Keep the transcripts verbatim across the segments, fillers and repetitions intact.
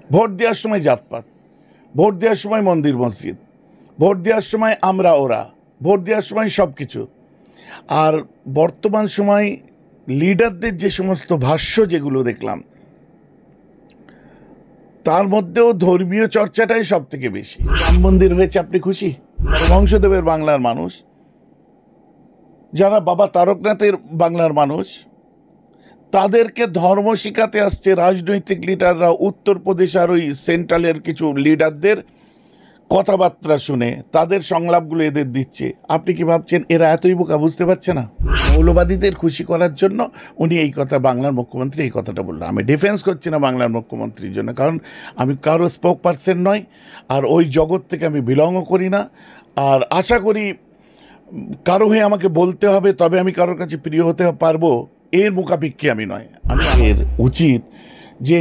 Vote দেওয়ার সময় জাতপাত, vote দেওয়ার সময় মন্দির মসজিদ, ভোট দেওয়ার সময় আমরা ওরা, ভোট দেওয়ার সময় সব কিছু। আর বর্তমান সময় লিডারদের যে সমস্ত ভাষ্য যেগুলো দেখলাম, তার মধ্যেও ধর্মীয় চর্চাটাই সব থেকে বেশি। রাম মন্দির হয়েছে, আপনি খুশি? বংশদেবের বাংলার মানুষ, যারা বাবা তারকনাথের বাংলার মানুষ, তাদেরকে ধর্ম শিখাতে আসছে রাজনৈতিক লিডাররা উত্তরপ্রদেশ আর ওই সেন্ট্রালের কিছু লিডারদের কথাবার্তা শুনে তাদের সংলাপগুলো এদের দিচ্ছে। আপনি কি ভাবছেন এরা এতই বোকা, বুঝতে পারছে না? মৌলবাদীদের খুশি করার জন্য উনি এই কথা, বাংলার মুখ্যমন্ত্রী এই কথাটা বললেন। আমি ডিফেন্স করছি না বাংলার মুখ্যমন্ত্রীর জন্য, কারণ আমি কারো স্পোক পার্সন নয়, আর ওই জগৎ থেকে আমি বিলংও করি না। আর আশা করি কারো হয়ে আমাকে বলতে হবে তবে আমি কারোর কাছে প্রিয় হতে পারবো, এর মুখাপেক্ষী আমি নয়। আমি এর উচিত যে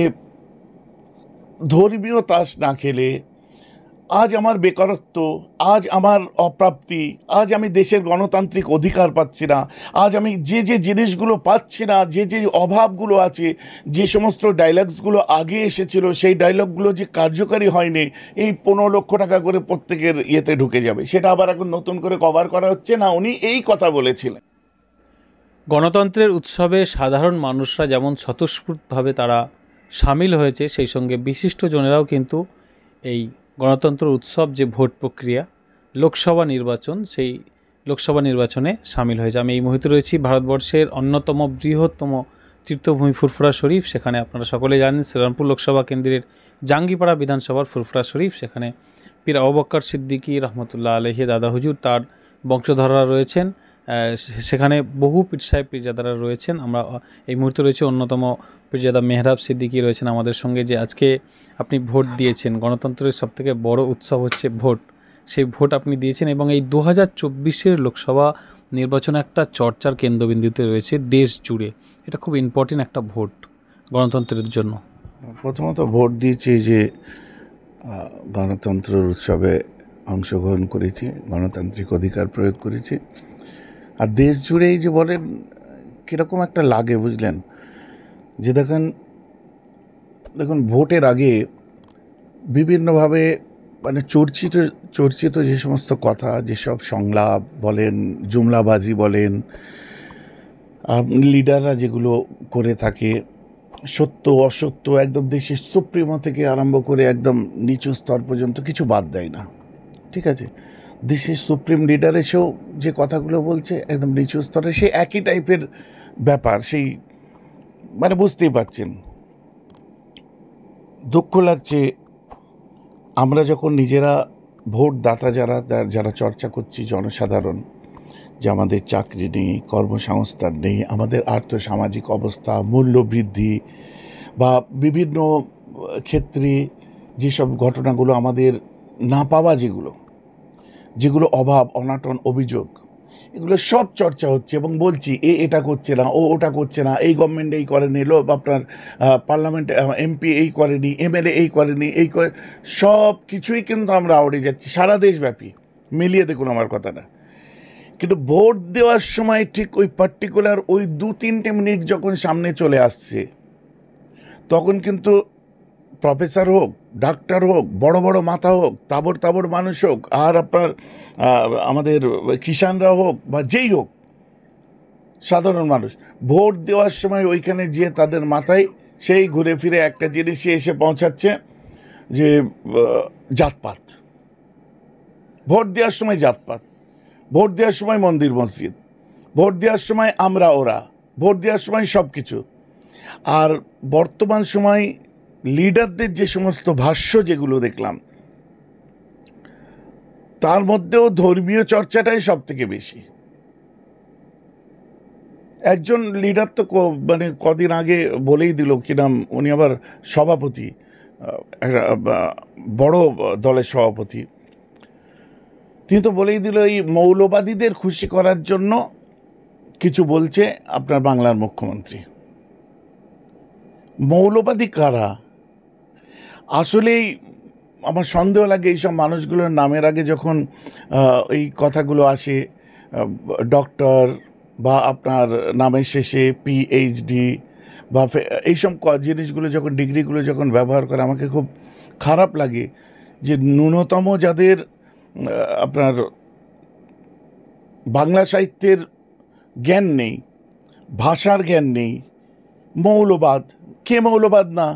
ধর্মীয় তাস না খেলে আজ আমার বেকারত্ব, আজ আমার অপ্রাপ্তি, আজ আমি দেশের গণতান্ত্রিক অধিকার পাচ্ছি না, আজ আমি যে যে জিনিসগুলো পাচ্ছি না, যে যে অভাবগুলো আছে, যে সমস্ত ডায়লগসগুলো আগে এসেছিল সেই ডায়লগগুলো যে কার্যকারী হয়নি, এই পনেরো লক্ষ টাকা করে প্রত্যেকের ইয়েতে ঢুকে যাবে, সেটা আবার এখন নতুন করে কভার করা হচ্ছে না। উনি এই কথা বলেছিলেন। গণতন্ত্রের উৎসবে সাধারণ মানুষরা যেমন স্বতঃস্ফূর্তভাবে তারা সামিল হয়েছে, সেই সঙ্গে বিশিষ্টজনেরাও কিন্তু এই গণতন্ত্র উৎসব যে ভোট প্রক্রিয়া, লোকসভা নির্বাচন, সেই লোকসভা নির্বাচনে সামিল হয়েছে। আমি এই মুহূর্তে রয়েছি ভারতবর্ষের অন্যতম বৃহত্তম তীর্থভূমি ফুরফুরা শরীফ। সেখানে আপনারা সকলে জানেন শ্রীরামপুর লোকসভা কেন্দ্রের জাঙ্গিপাড়া বিধানসভার ফুরফুরা শরীফ, সেখানে পীর আবু বকর সিদ্দিকী রহমতুল্লাহ আলাইহি দাদা হুজুর, তার বংশধররা রয়েছেন। সেখানে বহু পীর সাহেব পীরজাদারা রয়েছেন। আমরা এই মুহূর্তে রয়েছে অন্যতম পীরজাদা মেহরাব সিদ্দিকী রয়েছেন আমাদের সঙ্গে, যে আজকে আপনি ভোট দিয়েছেন। গণতন্ত্রের সবথেকে বড় উৎসব হচ্ছে ভোট, সেই ভোট আপনি দিয়েছেন এবং এই দু হাজার চব্বিশের লোকসভা নির্বাচন একটা চর্চার কেন্দ্রবিন্দুতে রয়েছে দেশ জুড়ে। এটা খুব ইম্পর্টেন্ট একটা ভোট গণতন্ত্রের জন্য। প্রথমত ভোট দিয়েছি যে গণতন্ত্র উৎসবে অংশগ্রহণ করেছি, গণতান্ত্রিক অধিকার প্রয়োগ করেছি। আর দেশ জুড়েই যে বলেন কীরকম একটা লাগে বুঝলেন, যে দেখেন দেখুন ভোটের আগে বিভিন্নভাবে মানে চর্চিত চর্চিত যে সমস্ত কথা, যেসব সংলাপ বলেন, জুমলাবাজি বলেন, লিডাররা যেগুলো করে থাকে, সত্য অসত্য একদম দেশের সুপ্রিমো থেকে আরম্ভ করে একদম নিচু স্তর পর্যন্ত কিছু বাদ দেয় না। ঠিক আছে, দেশের সুপ্রিম লিডার এসেও যে কথাগুলো বলছে একদম নিচু স্তরে, সে একই টাইপের ব্যাপার, সেই মানে বুঝতেই পারছেন। দুঃখ লাগছে আমরা যখন নিজেরা ভোটদাতা যারা যারা চর্চা করছি জনসাধারণ, যে আমাদের চাকরি নেই, কর্মসংস্থান নেই, আমাদের আর্থসামাজিক অবস্থা, মূল্যবৃদ্ধি বা বিভিন্ন ক্ষেত্রে যেসব ঘটনাগুলো আমাদের না পাওয়া, যেগুলো যেগুলো অভাব অনাটন অভিযোগ, এগুলো সব চর্চা হচ্ছে এবং বলছি এ এটা করছে না, ও ওটা করছে না, এই গভর্নমেন্ট এই করেনি, লো আপনার পার্লামেন্টে এমপি এই করেনি, এমএলএ এই করেনি, এই করে সব কিছুই কিন্তু আমরা আওড়ে যাচ্ছি সারা দেশব্যাপী। মিলিয়ে দেখুন আমার কথাটা। কিন্তু ভোট দেওয়ার সময় ঠিক ওই পার্টিকুলার ওই দু তিনটে মিনিট যখন সামনে চলে আসছে, তখন কিন্তু প্রফেসর হোক, ডাক্তার হোক, বড় বড় মাথা হোক, তাবর তাবর মানুষ হোক, আর আপনার আমাদের কিষানরা হোক বা যেই হোক, সাধারণ মানুষ ভোট দেওয়ার সময় ওইখানে যে তাদের মাথায় সেই ঘুরে ফিরে একটা জিনিসই এসে পৌঁছাচ্ছে, যে জাতপাত। ভোট দেওয়ার সময় জাতপাত, ভোট দেওয়ার সময় মন্দির মসজিদ, ভোট দেওয়ার সময় আমরা ওরা, ভোট দেওয়ার সময় সব কিছু। আর বর্তমান সময় লিডারদের যে সমস্ত ভাষ্য যেগুলো দেখলাম, তার মধ্যেও ধর্মীয় চর্চাটাই সব থেকে বেশি। একজন লিডার তো মানে কদিন আগে বলেই দিল, কি নাম উনি আবার সভাপতি, বড় দলের সভাপতি, তিনি তো বলেই দিল এই মৌলবাদীদের খুশি করার জন্য কিছু বলছে আপনার বাংলার মুখ্যমন্ত্রী। মৌলবাদী কারা? আসলেই আমার সন্দেহ লাগে এইসব মানুষগুলোর নামের আগে যখন এই কথাগুলো আসে, ডক্টর বা আপনার নামের শেষে পিএইচডি বা এইসব জিনিসগুলো যখন ডিগ্রিগুলো যখন ব্যবহার করে আমাকে খুব খারাপ লাগে যে ন্যূনতম যাদের আপনার বাংলা সাহিত্যের জ্ঞান নেই, ভাষার জ্ঞান নেই, মৌলবাদ। কে মৌলবাদ না?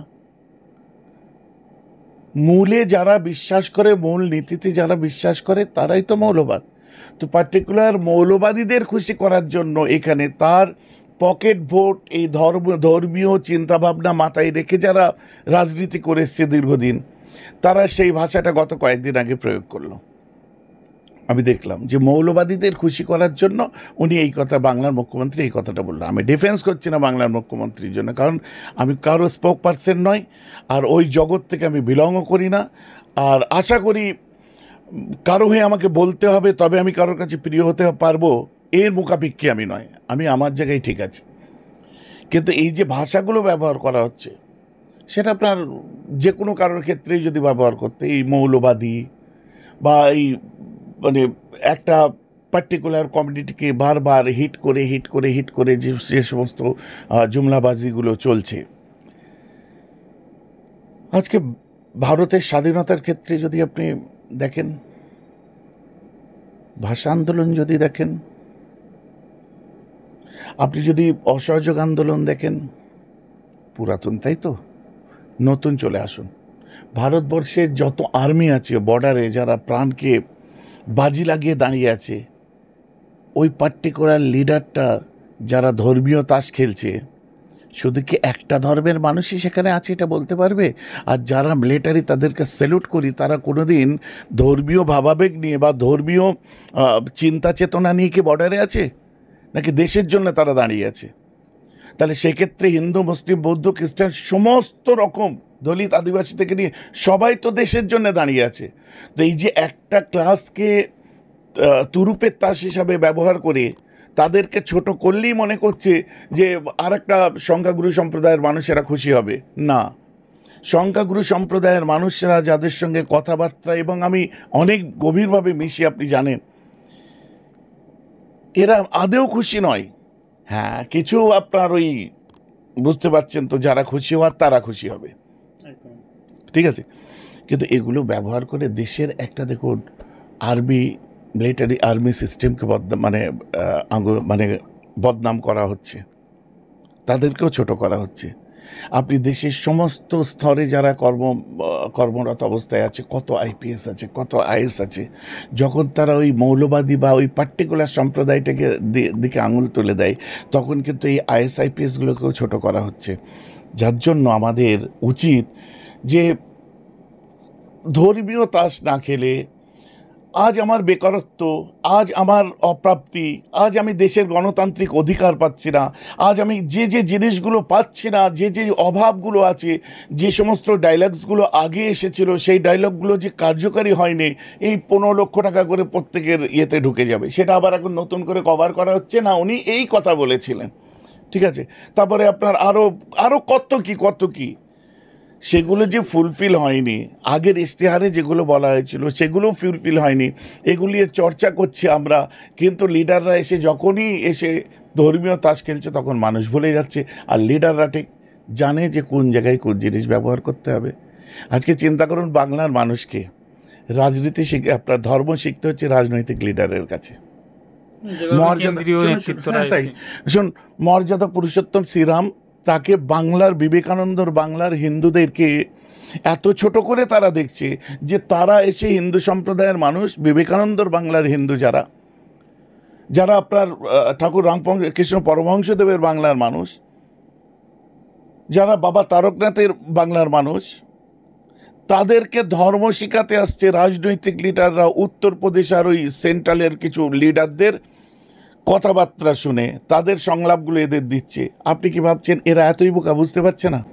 মূলে যারা বিশ্বাস করে, মূল নীতিতে যারা বিশ্বাস করে তারাই তো মৌলবাদ। তো পার্টিকুলার মৌলবাদীদের খুশি করার জন্য এখানে তার পকেট ভোট, এই ধর্ম ধর্মীয় চিন্তাভাবনা মাথায় রেখে যারা রাজনীতি করে এসছে দীর্ঘদিন, তারা সেই ভাষাটা গত কয়েকদিন আগে প্রয়োগ করলো। আমি দেখলাম যে মৌলবাদীদের খুশি করার জন্য উনি এই কথা, বাংলার মুখ্যমন্ত্রী এই কথাটা বললো। আমি ডিফেন্স করছি না বাংলার মুখ্যমন্ত্রীর জন্য, কারণ আমি কারো স্পোক পার্সন নয়, আর ওই জগৎ থেকে আমি বিলংও করি না। আর আশা করি কারো হয়ে আমাকে বলতে হবে তবে আমি কারোর কাছে প্রিয় হতে পারবো, এর মুখাপেক্ষী আমি নয়। আমি আমার জায়গায় ঠিক আছে। কিন্তু এই যে ভাষাগুলো ব্যবহার করা হচ্ছে, সেটা আপনার যে কোনো কারোর ক্ষেত্রেই যদি ব্যবহার করতে, এই মৌলবাদী বা এই মানে একটা পার্টিকুলার কমিউনিটিকে বারবার হিট করে হিট করে হিট করে যে যে সমস্ত জুমলাবাজিগুলো চলছে, আজকে ভারতের স্বাধীনতার ক্ষেত্রে যদি আপনি দেখেন, ভাষা আন্দোলন যদি দেখেন, আপনি যদি অসহযোগ আন্দোলন দেখেন, পুরাতন তাই তো, নতুন চলে আসুন। ভারতবর্ষের যত আর্মি আছে বর্ডারে, যারা প্রাণকে বাজি লাগিয়ে দাঁড়িয়ে আছে, ওই পার্টিকুলার লিডারটা যারা ধর্মীয় তাস খেলছে, শুধু কি একটা ধর্মের মানুষই সেখানে আছে এটা বলতে পারবে? আর যারা মিলিটারি, তাদেরকে স্যালুট করি, তারা কোনোদিন ধর্মীয় ভাবাবেগ নিয়ে বা ধর্মীয় চিন্তা চেতনা নিয়ে কি বর্ডারে আছে, নাকি দেশের জন্য তারা দাঁড়িয়ে আছে? তাহলে সেক্ষেত্রে হিন্দু, মুসলিম, বৌদ্ধ, খ্রিস্টান সমস্ত রকম দলিত, আদিবাসী থেকে নিয়ে সবাই তো দেশের জন্য দাঁড়িয়ে আছে। তো এই যে একটা ক্লাসকে তুরুপের তাস হিসাবে ব্যবহার করে তাদেরকে ছোট করলেই মনে করছে যে আর একটা সংখ্যাগুরু সম্প্রদায়ের মানুষেরা খুশি হবে। না, সংখ্যাগুরু সম্প্রদায়ের মানুষরা যাদের সঙ্গে কথাবার্তা, এবং আমি অনেক গভীরভাবে মিশি, আপনি জানেন, এরা আদেও খুশি নয়। হ্যাঁ, কিছু আপনার ওই বুঝতে পারছেন তো, যারা খুশি হওয়ার তারা খুশি হবে, ঠিক আছে। কিন্তু এগুলো ব্যবহার করে দেশের একটা, দেখুন, আর্মি, মিলিটারি আর্মি সিস্টেমকে বদনাম মানে মানে বদনাম করা হচ্ছে, তাদেরকেও ছোট করা হচ্ছে। আপনি দেশের সমস্ত স্তরে যারা কর্ম কর্মরত অবস্থায় আছে, কত আইপিএস আছে, কত আইএস আছে, যখন তারা ওই মৌলবাদী বা ওই পার্টিকুলার সম্প্রদায়টাকে দিকে আঙুল তুলে দেয়, তখন কিন্তু এই আইএস আইপিএসগুলোকেও ছোট করা হচ্ছে। যার জন্য আমাদের উচিত যে ধর্মীয় তাস না খেলে, আজ আমার বেকারত্ব, আজ আমার অপ্রাপ্তি, আজ আমি দেশের গণতান্ত্রিক অধিকার পাচ্ছি না, আজ আমি যে যে জিনিসগুলো পাচ্ছি না, যে যে অভাবগুলো আছে, যে সমস্ত ডায়লগসগুলো আগে এসেছিল সেই ডায়লগগুলো যে কার্যকারী হয়নি, এই পনেরো লক্ষ টাকা করে প্রত্যেকের ইয়েতে ঢুকে যাবে, সেটা আবার এখন নতুন করে কভার করা হচ্ছে না, উনি এই কথা বলেছিলেন, ঠিক আছে। তারপরে আপনার আরও আরও কত কি কত কি, সেগুলো যে ফুলফিল হয়নি, আগের ইশতেহারে যেগুলো বলা হয়েছিল সেগুলো ফুলফিল হয়নি, এগুলি চর্চা করছি আমরা। কিন্তু লিডাররা এসে যখনই এসে ধর্মীয় তাস খেলছে, তখন মানুষ ভুলে যাচ্ছে। আর লিডাররা ঠিক জানে যে কোন জায়গায় কোন জিনিস ব্যবহার করতে হবে। আজকে চিন্তা করুন, বাংলার মানুষকে রাজনীতি শিখে, আপনার ধর্ম শিখতে হচ্ছে রাজনৈতিক লিডারের কাছে। মর্যাদা, তাই শুন, মর্যাদা পুরুষোত্তম শ্রীরাম, তাকে বাংলার বিবেকানন্দর, বাংলার হিন্দুদেরকে এত ছোট করে তারা দেখছে যে তারা এসে হিন্দু সম্প্রদায়ের মানুষ, বিবেকানন্দর বাংলার হিন্দু যারা, যারা আপনার ঠাকুর রামকৃষ্ণ পরমহংসদেবের বাংলার মানুষ, যারা বাবা তারকনাথের বাংলার মানুষ, তাদেরকে ধর্ম শিখাতে আসছে রাজনৈতিক লিডাররা। উত্তরপ্রদেশ আর ওই সেন্ট্রালের কিছু লিডারদের কথাবার্তা শুনে তাদের সংলাপগুলো এদের দিচ্ছে। আপনি কি ভাবছেন এরা এতই বোকা, বুঝতে পারছে না?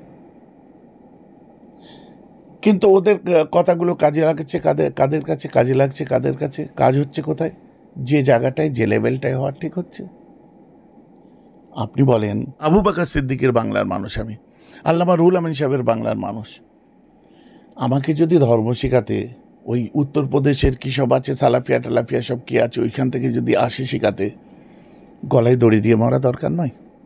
কিন্তু ওদের কথাগুলো কাজে লাগছে কাদের কাদের কাছে কাজে লাগছে কাদের কাছে কাজ হচ্ছে কোথায়? যে জায়গাটায়, যে লেভেলটায় হওয়ার ঠিক হচ্ছে। আপনি বলেন, আবু বকর সিদ্দিকের বাংলার মানুষ আমি, আল্লামা রুহুল আমিন সাহেবের বাংলার মানুষ, আমাকে যদি ধর্ম শেখাতে ওই উত্তরপ্রদেশের কী সব আছে, সালাফিয়া টালাফিয়া সব কী আছে, ওইখান থেকে যদি আসে শেখাতে, গলায় দড়ি দিয়ে মরা দরকার নয়।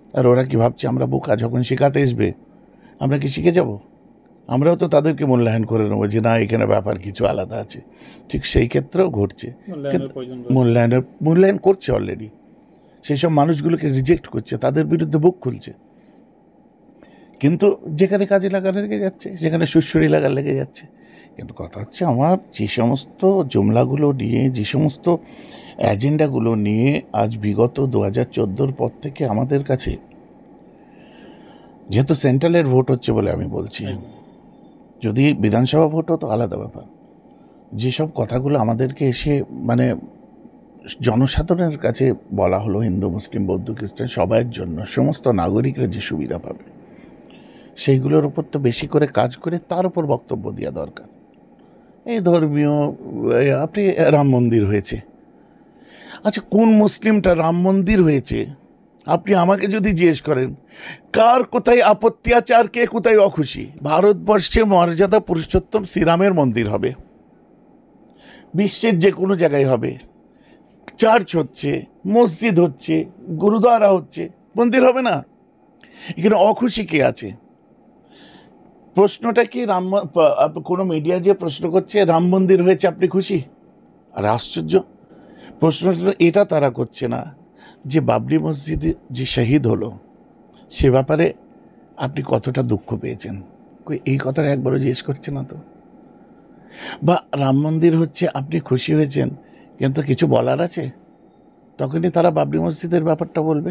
আর ওরা কি ভাবছে আমরা বোকা? যখন শেখাতে আসবে আমরা কি শিখে যাব? আমরাও তো তাদেরকে মূল্যায়ন করে নেবো যে না, এখানে ব্যাপার কিছু আলাদা আছে। ঠিক সেই ক্ষেত্রেও ঘটছে, মূল্যায়নের মূল্যায়ন করছে অলরেডি। সেই সব মানুষগুলোকে রিজেক্ট করছে, তাদের বিরুদ্ধে বুক খুলছে। কিন্তু যেখানে কাজে লাগানো লেগে যাচ্ছে, যেখানে সুরসুরি লাগা লেগে যাচ্ছে। কিন্তু কথা হচ্ছে, আমার যে সমস্ত জুমলাগুলো নিয়ে, যে সমস্ত এজেন্ডাগুলো নিয়ে আজ বিগত দু হাজার চোদ্দোর পর থেকে আমাদের কাছে, যেহেতু সেন্ট্রালের ভোট হচ্ছে বলে আমি বলছি, যদি বিধানসভা ভোট হতো আলাদা ব্যাপার, যেসব কথাগুলো আমাদেরকে এসে মানে জনসাধারণের কাছে বলা হলো, হিন্দু মুসলিম বৌদ্ধ খ্রিস্টান সবার জন্য, সমস্ত নাগরিকরা যে সুবিধা পাবে, সেইগুলোর উপর তো বেশি করে কাজ করে তার উপর বক্তব্য দেওয়া দরকার। এই ধর্মীয়, আপনি রাম মন্দির হয়েছে, আচ্ছা কোন মুসলিমটা রাম মন্দির হয়েছে আপনি আমাকে যদি জিজ্ঞেস করেন, কার কোথায় আপত্তি আছে আর কে কোথায় অখুশি? ভারতবর্ষে মর্যাদা পুরুষোত্তম শ্রীরামের মন্দির হবে, বিশ্বের যে কোনো জায়গায় হবে, চার্চ হচ্ছে, মসজিদ হচ্ছে, গুরুদ্বারা হচ্ছে, মন্দির হবে না? এখানে অখুশি কে আছে? প্রশ্নটা কি রাম, কোনো মিডিয়া যে প্রশ্ন করছে রাম মন্দির হয়েছে আপনি খুশি? আর আশ্চর্য, প্রশ্নটা এটা তারা করছে না যে বাবরি মসজিদে যে শহীদ হলো সে ব্যাপারে আপনি কতটা দুঃখ পেয়েছেন, এই কথাটা একবারও জিজ্ঞেস করছে না তো। বা রাম মন্দির হচ্ছে আপনি খুশি হয়েছেন, কিন্তু কিছু বলার আছে, তখনই তারা বাবরি মসজিদের ব্যাপারটা বলবে।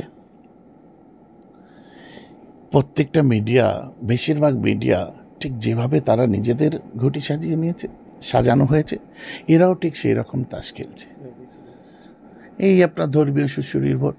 প্রত্যেকটা মিডিয়া, বেশিরভাগ মিডিয়া ঠিক যেভাবে তারা নিজেদের ঘটি সাজিয়ে নিয়েছে, সাজানো হয়েছে, এরাও ঠিক সেই রকম তাস খেলছে। এই আপনার ধর্মীয় সুশুরির ভোট।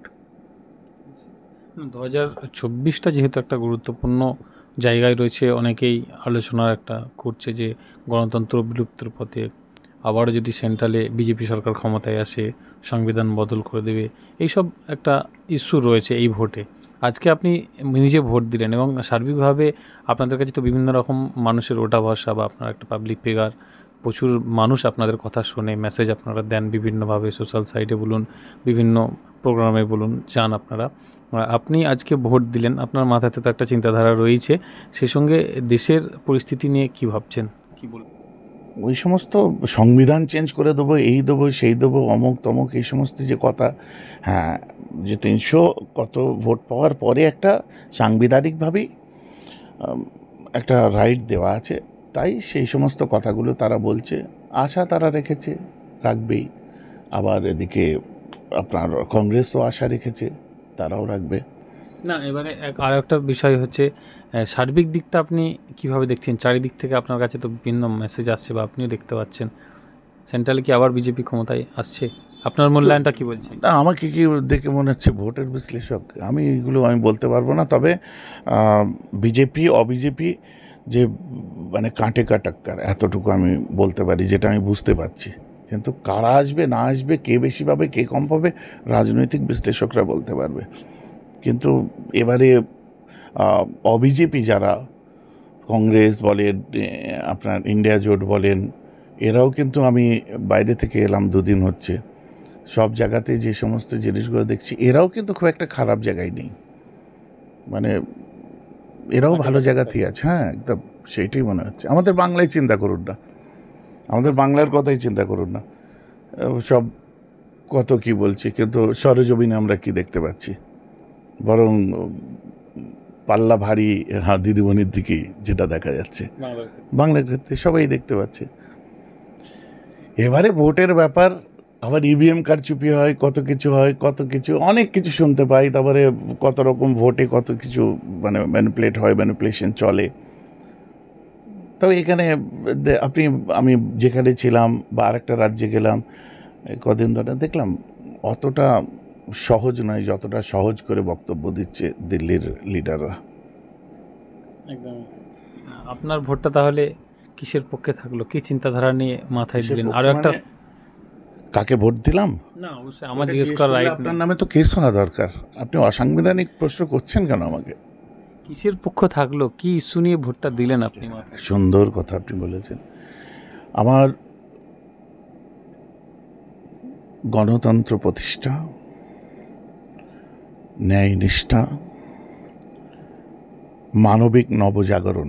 দু হাজার চব্বিশটা যেহেতু একটা গুরুত্বপূর্ণ জায়গায় রয়েছে, অনেকেই আলোচনার একটা করছে যে গণতন্ত্র বিলুপ্তির পথে, আবারও যদি সেন্ট্রালে বিজেপি সরকার ক্ষমতায় আসে সংবিধান বদল করে দেবে, এইসব একটা ইস্যু রয়েছে এই ভোটে। আজকে আপনি নিজে ভোট দিলেন এবং সার্বিকভাবে আপনাদের কাছে তো বিভিন্ন রকম মানুষের ওটা ভরসা, বা আপনার একটা পাবলিক ফিগার, প্রচুর মানুষ আপনাদের কথা শোনে, মেসেজ আপনারা দেন বিভিন্নভাবে, সোশ্যাল সাইটে বলুন, বিভিন্ন প্রোগ্রামে বলুন, যান আপনারা। আপনি আজকে ভোট দিলেন, আপনার মাথাতে তো একটা চিন্তাধারা রয়েছে, সেই সঙ্গে দেশের পরিস্থিতি নিয়ে কি ভাবছেন, কি বলবেন? ওই সমস্ত সংবিধান চেঞ্জ করে দেবো, এই দেবো সেই দেবো, অমুক তমুক, এই সমস্ত যে কথা, হ্যাঁ, যে তিনশো কত ভোট পাওয়ার পরে একটা সাংবিধানিকভাবেই একটা রাইট দেওয়া আছে, তাই সেই সমস্ত কথাগুলো তারা বলছে, আশা তারা রেখেছে, রাখবেই। আবার এদিকে আপনার কংগ্রেসও আশা রেখেছে, তারাও রাখবে। না, এবারে এক আর একটা বিষয় হচ্ছে সার্বিক দিকটা আপনি কিভাবে দেখছেন? চারিদিক থেকে আপনার কাছে তো বিভিন্ন মেসেজ আসছে, বা আপনিও দেখতে পাচ্ছেন, সেন্ট্রালে কি আবার বিজেপি ক্ষমতায় আসছে? আপনার মূল্যায়নটা কি বলছেন? না, আমাকে কি দেখে মনে হচ্ছে ভোটের বিশ্লেষক আমি, এগুলো আমি বলতে পারবো না। তবে বিজেপি অবিজেপি যে মানে কাঁটে কাটাক্কার, এতটুকু আমি বলতে পারি, যেটা আমি বুঝতে পারছি। কিন্তু কারা আসবে না আসবে, কে বেশি পাবে কে কম পাবে, রাজনৈতিক বিশ্লেষকরা বলতে পারবে। কিন্তু এবারে অবিজেপি যারা, কংগ্রেস বলেন, আপনার ইন্ডিয়া জোট বলেন, এরাও কিন্তু, আমি বাইরে থেকে এলাম দুদিন হচ্ছে, সব জায়গাতে যে সমস্ত জিনিসগুলো দেখছি, এরাও কিন্তু খুব একটা খারাপ জায়গায় নেই, মানে এরাও ভালো জায়গাতেই আছে। হ্যাঁ, একদম সেইটাই মনে হচ্ছে। আমাদের বাংলায় চিন্তা করুন না, আমাদের বাংলার কথাই চিন্তা করুন না, সব কত কি বলছি, কিন্তু সরেজমিনে আমরা কি দেখতে পাচ্ছি? বরং পাল্লা ভারী, হ্যাঁ, দিদিমণির দিকেই যেটা দেখা যাচ্ছে বাংলার ক্ষেত্রে সবাই দেখতে পাচ্ছে। এবারে ভোটের ব্যাপার, আবার ইভিএম কারচুপি হয়, কত কিছু হয়, কত কিছু অনেক কিছু শুনতে পাই। তারপরে কত রকম ভোটে কত কিছু মানে ম্যানিপুলেট হয়, ম্যানিপুলেশন চলে। তবে এখানে আপনি, আমি যেখানে ছিলাম বা আরেকটা রাজ্যে গেলাম কদিন ধরে, দেখলাম অতটা সহজ নয় যতটা সহজ করে বক্তব্য দিচ্ছে দিল্লির লিডাররা। একদম। আপনার ভোটটা তাহলে কিসের পক্ষে থাকলো, কি চিন্তাধারা নিয়ে মাথায় দিলেন? আরও একটা, কাকে ভোট দিলাম না অবশ্যই আমার জিজ্ঞেস করার রাইট, আপনার নামে তো কেস হওয়া দরকার। আপনি অসাংবিধানিক প্রশ্ন করছেন কেন আমাকে? কিসের পক্ষ থাকলো, কি ইস্যু নিয়ে ভোটটা দিলেন আপনি? সুন্দর কথা আপনি বলেছেন। আমার গণতন্ত্র প্রতিষ্ঠা, ন্যায় নিষ্ঠা, মানবিক নবজাগরণ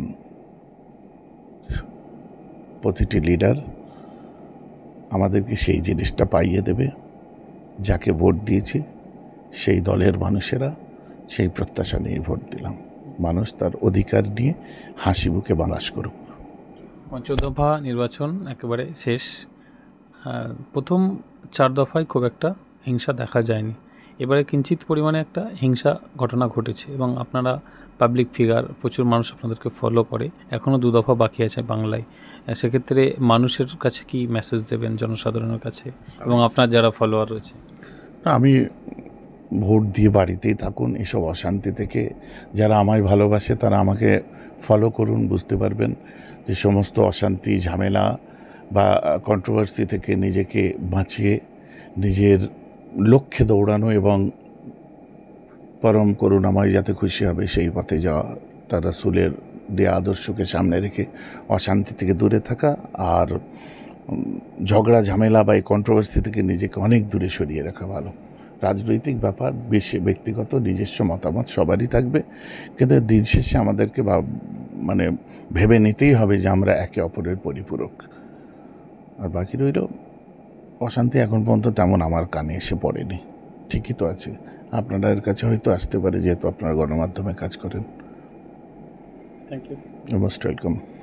প্রতিটি লিডার আমাদেরকে সেই জিনিসটা পাইয়ে দেবে, যাকে ভোট দিয়েছি সেই দলের মানুষেরা সেই প্রত্যাশা নিয়ে ভোট দিলাম। মানুষ তার অধিকার নিয়ে হাসি মুখে বাস করুক। পঞ্চদফা নির্বাচন একেবারে শেষ। আহ, প্রথম চার দফায় খুব একটা হিংসা দেখা যায়নি, এবারে কিঞ্চিত পরিমাণে একটা হিংসা ঘটনা ঘটেছে এবং আপনারা পাবলিক ফিগার, প্রচুর মানুষ আপনাদেরকে ফলো করে, এখনও দু দফা বাকি আছে বাংলায়। আহ, সেক্ষেত্রে মানুষের কাছে কি মেসেজ দেবেন, জনসাধারণের কাছে এবং আপনার যারা ফলোয়ার রয়েছে? আমি ভোট দিয়ে বাড়িতেই থাকুন, এসব অশান্তি থেকে যারা আমায় ভালোবাসে তারা আমাকে ফলো করুন, বুঝতে পারবেন যে সমস্ত অশান্তি, ঝামেলা বা কন্ট্রোভার্সি থেকে নিজেকে বাঁচিয়ে নিজের লক্ষ্যে দৌড়ানো এবং পরম করুণাময় যাতে খুশি হবে সেই পথে যাওয়া, তার রাসূলের দেয়া আদর্শকে সামনে রেখে অশান্তি থেকে দূরে থাকা, আর ঝগড়া ঝামেলা বা এই কন্ট্রোভার্সি থেকে নিজেকে অনেক দূরে সরিয়ে রাখা ভালো। রাজনৈতিক ব্যাপার বেশি ব্যক্তিগত, নিজস্ব মতামত সবারই থাকবে, কিন্তু দিন শেষে আমাদেরকে মানে ভেবে নিতেই হবে যে আমরা একে অপরের পরিপূরক। আর বাকি রইল অশান্তি এখন পর্যন্ত তেমন আমার কানে এসে পড়েনি, ঠিকই তো আছে। আপনাদের কাছে হয়তো আসতে পারে, যেহেতু আপনারা গণমাধ্যমে কাজ করেন। Thank you. Most welcome.